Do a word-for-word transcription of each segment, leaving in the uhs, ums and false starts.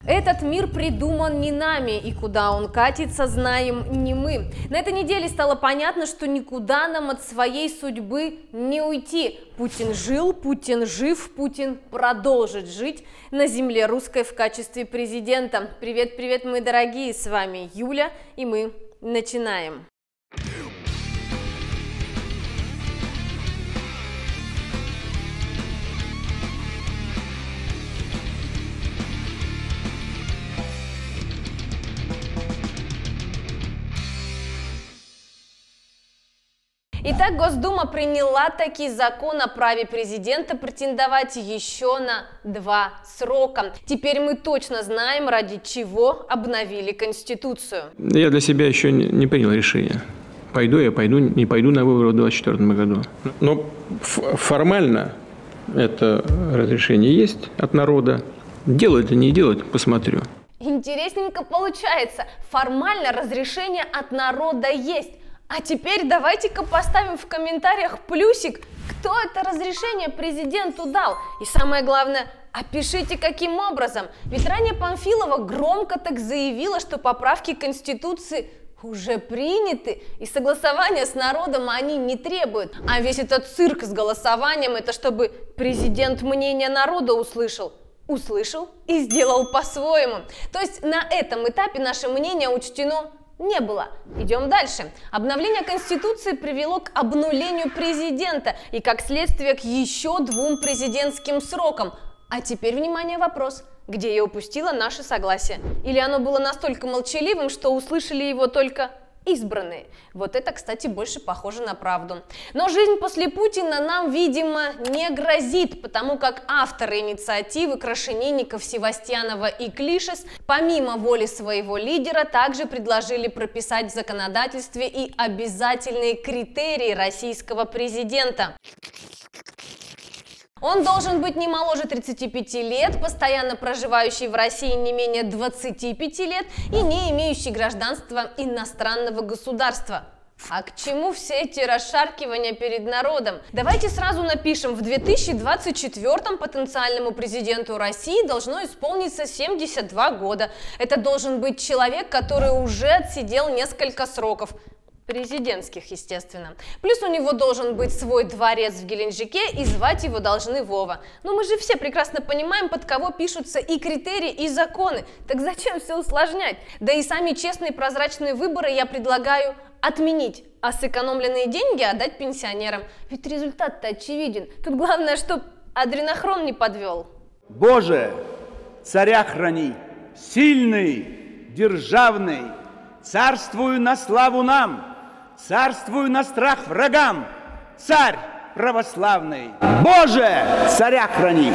Этот мир придуман не нами, и куда он катится, знаем не мы. На этой неделе стало понятно, что никуда нам от своей судьбы не уйти. Путин жил, Путин жив, Путин продолжит жить на земле русской в качестве президента. Привет-привет, мои дорогие, с вами Юля, и мы начинаем. Итак, Госдума приняла таки закон о праве президента претендовать еще на два срока. Теперь мы точно знаем, ради чего обновили Конституцию. Я для себя еще не принял решение. Пойду я, пойду, не пойду на выборы в две тысячи двадцать четвёртом году. Но формально это разрешение есть от народа. Делают или не делают, посмотрю. Интересненько получается. Формально разрешение от народа есть. А теперь давайте-ка поставим в комментариях плюсик, кто это разрешение президенту дал. И самое главное, опишите, каким образом. Ведь ранее Памфилова громко так заявила, что поправки к Конституции уже приняты, и согласования с народом они не требуют. А весь этот цирк с голосованием, это чтобы президент мнение народа услышал. Услышал и сделал по-своему. То есть на этом этапе наше мнение учтено не было. Идем дальше. Обновление Конституции привело к обнулению президента и, как следствие, к еще двум президентским срокам. А теперь, внимание, вопрос. Где я упустила наше согласие? Или оно было настолько молчаливым, что услышали его только избранные? Вот это, кстати, больше похоже на правду. Но жизнь после Путина нам, видимо, не грозит, потому как авторы инициативы Крашенинников, Севастьянова и Клишес, помимо воли своего лидера, также предложили прописать в законодательстве и обязательные критерии российского президента. Он должен быть не моложе тридцати пяти лет, постоянно проживающий в России не менее двадцати пяти лет и не имеющий гражданства иностранного государства. А к чему все эти расшаркивания перед народом? Давайте сразу напишем: в две тысячи двадцать четвёртом потенциальному президенту России должно исполниться семьдесят два года. Это должен быть человек, который уже отсидел несколько сроков. Президентских, естественно. Плюс у него должен быть свой дворец в Геленджике, и звать его должны Вова. Но мы же все прекрасно понимаем, под кого пишутся и критерии, и законы. Так зачем все усложнять? Да и сами честные прозрачные выборы я предлагаю отменить, а сэкономленные деньги отдать пенсионерам. Ведь результат-то очевиден. Тут главное, чтоб адренохрон не подвел. Боже, царя храни, сильный, державный, царствую на славу нам, царствую на страх врагам, царь православный. Боже, царя храни!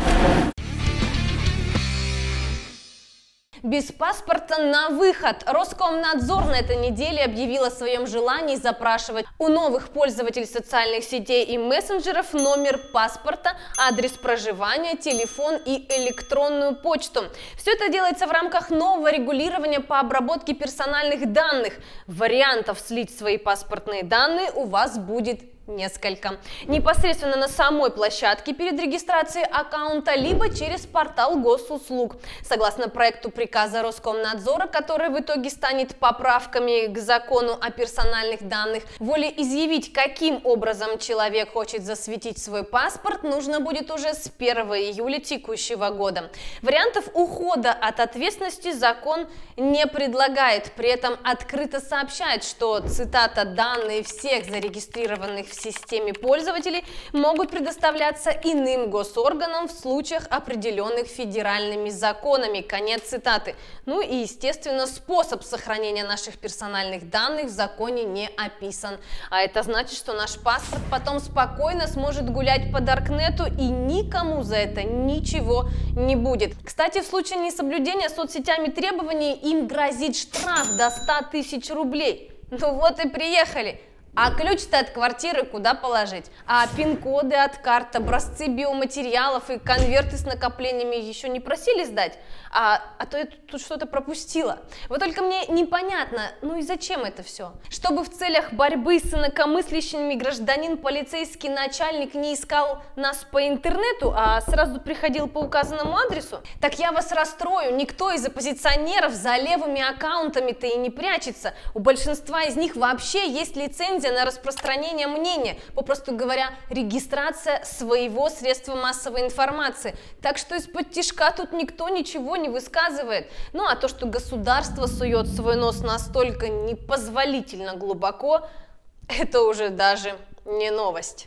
Без паспорта на выход. Роскомнадзор на этой неделе объявил о своем желании запрашивать у новых пользователей социальных сетей и мессенджеров номер паспорта, адрес проживания, телефон и электронную почту. Все это делается в рамках нового регулирования по обработке персональных данных. Вариантов слить свои паспортные данные у вас будет несколько. Непосредственно на самой площадке перед регистрацией аккаунта, либо через портал госуслуг. Согласно проекту приказа Роскомнадзора, который в итоге станет поправками к закону о персональных данных, волеизъявить, каким образом человек хочет засветить свой паспорт, нужно будет уже с первого июля текущего года. Вариантов ухода от ответственности закон не предлагает, при этом открыто сообщает, что, цитата, данные всех зарегистрированных в системе пользователей могут предоставляться иным госорганам в случаях, определенных федеральными законами. Конец цитаты. Ну и, естественно, способ сохранения наших персональных данных в законе не описан. А это значит, что наш паспорт потом спокойно сможет гулять по даркнету, и никому за это ничего не будет. Кстати, в случае несоблюдения соцсетями требований им грозит штраф до ста тысяч рублей. Ну вот и приехали. А ключ-то от квартиры куда положить? А пин-коды от карт, образцы биоматериалов и конверты с накоплениями еще не просили сдать? А, а то я тут что-то пропустила. Вот только мне непонятно, ну и зачем это все? Чтобы в целях борьбы с инакомыслящими гражданин, полицейский начальник не искал нас по интернету, а сразу приходил по указанному адресу? Так я вас расстрою, никто из оппозиционеров за левыми аккаунтами-то и не прячется. У большинства из них вообще есть лицензия на распространение мнения, попросту говоря, регистрация своего средства массовой информации. Так что из-под тишка тут никто ничего не высказывает. Ну а то, что государство сует свой нос настолько непозволительно глубоко, это уже даже не новость.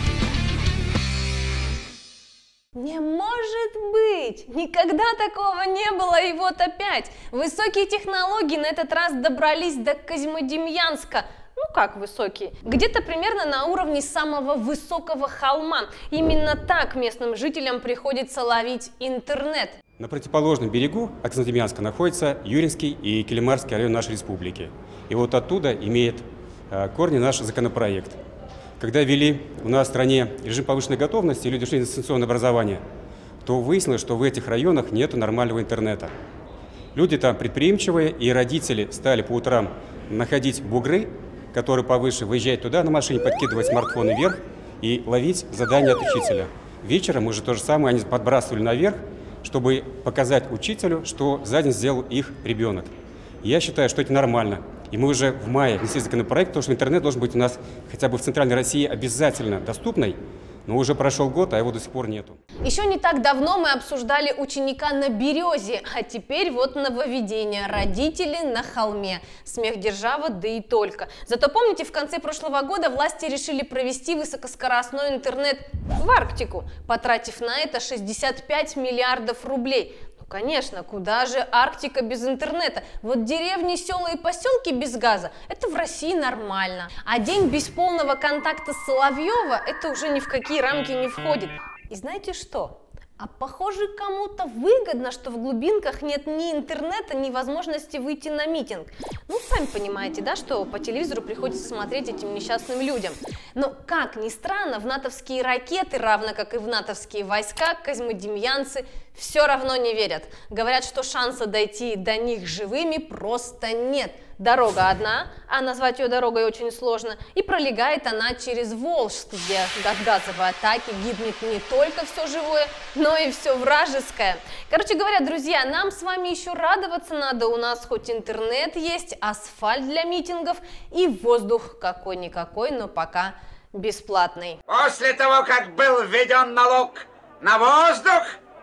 Не может быть! Никогда такого не было, и вот опять! Высокие технологии на этот раз добрались до Козьмодемьянска. Ну как высокие? Где-то примерно на уровне самого высокого холма. Именно так местным жителям приходится ловить интернет. На противоположном берегу от Козьмодемьянска находится Юринский и Келимарский район нашей республики. И вот оттуда имеет э, корни наш законопроект. Когда ввели у нас в стране режим повышенной готовности, и люди шли на дистанционное образование, то выяснилось, что в этих районах нет нормального интернета. Люди там предприимчивые, и родители стали по утрам находить бугры, которые повыше, выезжать туда на машине, подкидывать смартфоны вверх и ловить задания от учителя. Вечером уже то же самое они подбрасывали наверх, чтобы показать учителю, что за день сделал их ребенок. Я считаю, что это нормально. И мы уже в мае внесли законопроект, потому что интернет должен быть у нас хотя бы в Центральной России обязательно доступный, но уже прошел год, а его до сих пор нету. Еще не так давно мы обсуждали ученика на Березе, а теперь вот нововведение. Родители на холме. Смех держава, да и только. Зато помните, в конце прошлого года власти решили провести высокоскоростной интернет в Арктику, потратив на это шестьдесят пять миллиардов рублей. Конечно, куда же Арктика без интернета? Вот деревни, села и поселки без газа – это в России нормально. А день без полного контакта с Соловьева – это уже ни в какие рамки не входит. И знаете что? А похоже, кому-то выгодно, что в глубинках нет ни интернета, ни возможности выйти на митинг. Ну, сами понимаете, да, что по телевизору приходится смотреть этим несчастным людям. Но, как ни странно, в натовские ракеты, равно как и в натовские войска, козьмодемьянцы все равно не верят. Говорят, что шанса дойти до них живыми просто нет. Дорога одна, а назвать ее дорогой очень сложно, и пролегает она через Волжск, где от газовой атаки гибнет не только все живое, но и все вражеское. Короче говоря, друзья, нам с вами еще радоваться надо, у нас хоть интернет есть, асфальт для митингов и воздух какой-никакой, но пока бесплатный. После того, как был введен налог на воздух,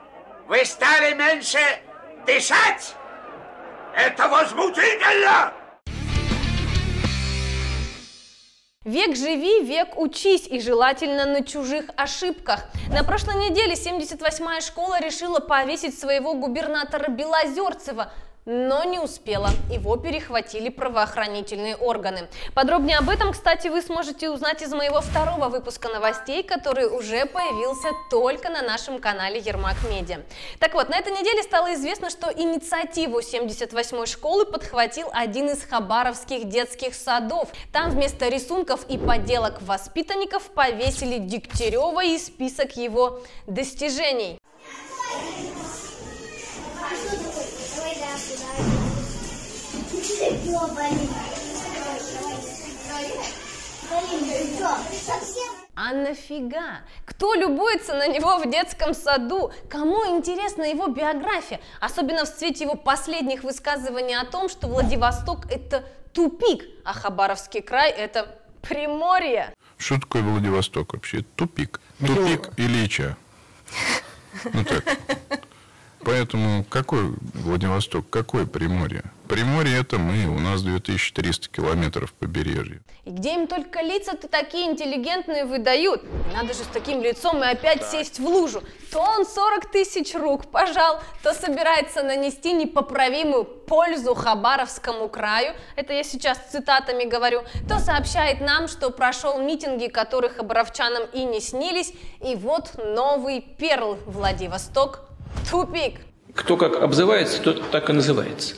вы стали меньше дышать? Это возмутительно! Век живи, век учись, и желательно на чужих ошибках. На прошлой неделе семьдесят восьмая школа решила повесить своего губернатора Белозерцева, но не успела. Его перехватили правоохранительные органы. Подробнее об этом, кстати, вы сможете узнать из моего второго выпуска новостей, который уже появился только на нашем канале Ермак Медиа. Так вот, на этой неделе стало известно, что инициативу семьдесят восьмой школы подхватил один из хабаровских детских садов. Там вместо рисунков и поделок воспитанников повесили Дегтярева и список его достижений. А нафига? Кто любуется на него в детском саду? Кому интересна его биография? Особенно в свете его последних высказываний о том, что Владивосток – это тупик, а Хабаровский край – это Приморье. Что такое Владивосток вообще? Это тупик. Тупик Ильича. Ну так. Поэтому какой Владивосток, какое Приморье? Приморье это мы, у нас две тысячи триста километров побережья. И где им только лица-то такие интеллигентные выдают? Надо же с таким лицом и опять да. сесть в лужу. То он сорок тысяч рук пожал, то собирается нанести непоправимую пользу Хабаровскому краю, это я сейчас цитатами говорю, то сообщает нам, что прошел митинги, которые хабаровчанам и не снились, и вот новый перл Владивосток. Тупик. Кто как обзывается, тот так и называется.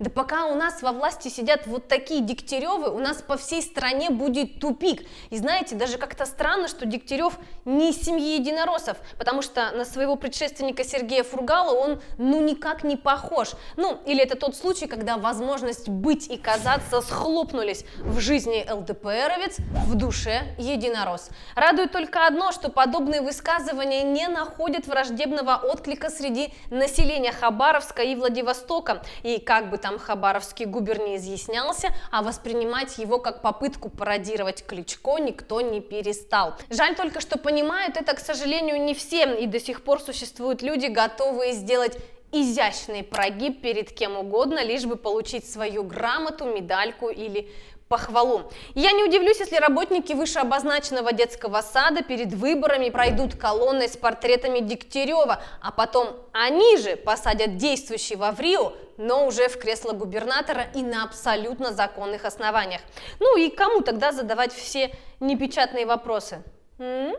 Да пока у нас во власти сидят вот такие Дегтяревы, у нас по всей стране будет тупик. И знаете, даже как-то странно, что Дегтярев не из семьи единороссов, потому что на своего предшественника Сергея Фургала он ну никак не похож. Ну, или это тот случай, когда возможность быть и казаться схлопнулись в жизни ЛДПРовец, в душе единорос. Радует только одно, что подобные высказывания не находят враждебного отклика среди населения Хабаровска и Владивостока. И как бы там хабаровский губер не изъяснялся, а воспринимать его как попытку пародировать Кличко никто не перестал. Жаль только, что понимают это, к сожалению, не все, и до сих пор существуют люди, готовые сделать изящный прогиб перед кем угодно, лишь бы получить свою грамоту, медальку или похвалу. Я не удивлюсь, если работники вышеобозначенного детского сада перед выборами пройдут колонной с портретами Дегтярева, а потом они же посадят действующего в Рио, но уже в кресло губернатора и на абсолютно законных основаниях. Ну и кому тогда задавать все непечатные вопросы? М?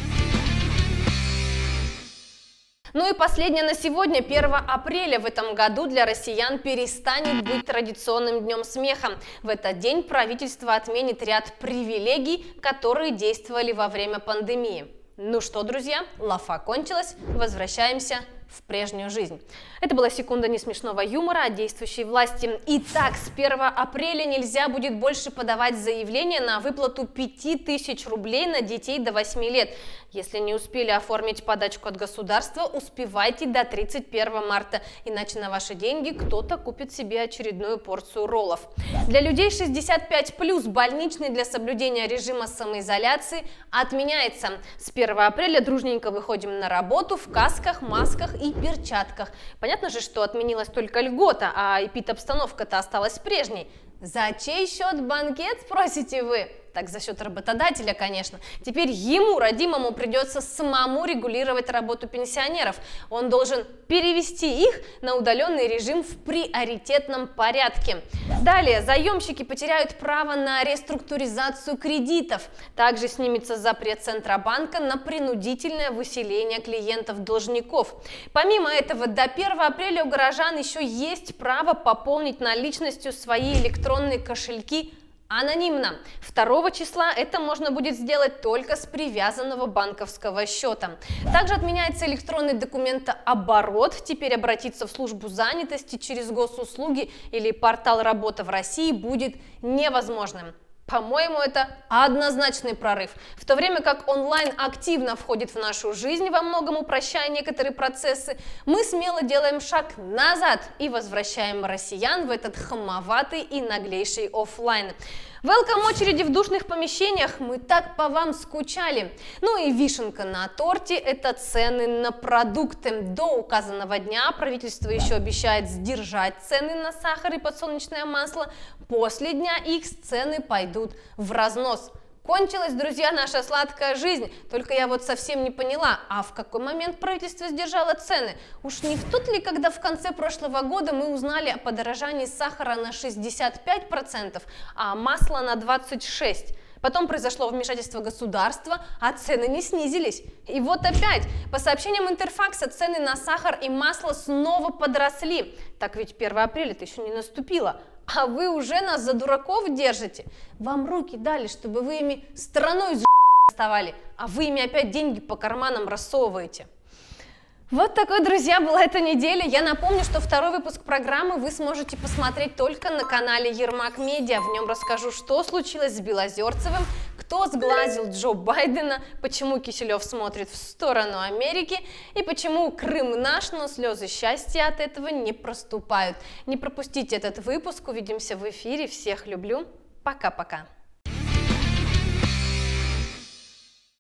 Ну и последнее на сегодня. первого апреля в этом году для россиян перестанет быть традиционным днем смеха. В этот день правительство отменит ряд привилегий, которые действовали во время пандемии. Ну что, друзья, лафа кончилась, возвращаемся в прежнюю жизнь. Это была секунда несмешного юмора от действующей власти. Итак, с первого апреля нельзя будет больше подавать заявление на выплату пяти тысяч рублей на детей до восьми лет. Если не успели оформить подачку от государства, успевайте до тридцать первого марта, иначе на ваши деньги кто-то купит себе очередную порцию роллов. Для людей шестьдесят пять плюс больничный для соблюдения режима самоизоляции отменяется. С первого апреля дружненько выходим на работу в касках, масках и перчатках. Понятно же, что отменилась только льгота, а эпидобстановка-то осталась прежней. За чей счет банкет, спросите вы? Так, за счет работодателя, конечно. Теперь ему, родимому, придется самому регулировать работу пенсионеров. Он должен перевести их на удаленный режим в приоритетном порядке. Далее, заемщики потеряют право на реструктуризацию кредитов. Также снимется запрет Центробанка на принудительное выселение клиентов-должников. Помимо этого, до первого апреля у горожан еще есть право пополнить наличностью свои электронные кошельки анонимно. второго числа это можно будет сделать только с привязанного банковского счета. Также отменяется электронный документооборот. Теперь обратиться в службу занятости через госуслуги или портал «Работа в России» будет невозможным. По-моему, это однозначный прорыв. В то время как онлайн активно входит в нашу жизнь, во многом упрощая некоторые процессы, мы смело делаем шаг назад и возвращаем россиян в этот хамоватый и наглейший офлайн. Велкам очереди в душных помещениях, мы так по вам скучали. Ну и вишенка на торте – это цены на продукты. До указанного дня правительство еще обещает сдержать цены на сахар и подсолнечное масло. После дня Х цены пойдут в разнос. Кончилась, друзья, наша сладкая жизнь. Только я вот совсем не поняла, а в какой момент правительство сдержало цены? Уж не в тот ли, когда в конце прошлого года мы узнали о подорожании сахара на шестьдесят пять процентов, а масла на двадцать шесть процентов? Потом произошло вмешательство государства, а цены не снизились. И вот опять, по сообщениям Интерфакса, цены на сахар и масло снова подросли. Так ведь первого апреля-то еще не наступило. А вы уже нас за дураков держите. Вам руки дали, чтобы вы ими страной из доставали, а вы ими опять деньги по карманам рассовываете. Вот такой, друзья, была эта неделя. Я напомню, что второй выпуск программы вы сможете посмотреть только на канале Ермак Медиа. В нем расскажу, что случилось с Белозерцевым, кто сглазил Джо Байдена, почему Киселев смотрит в сторону Америки и почему Крым наш, но слезы счастья от этого не проступают. Не пропустите этот выпуск, увидимся в эфире. Всех люблю. Пока-пока.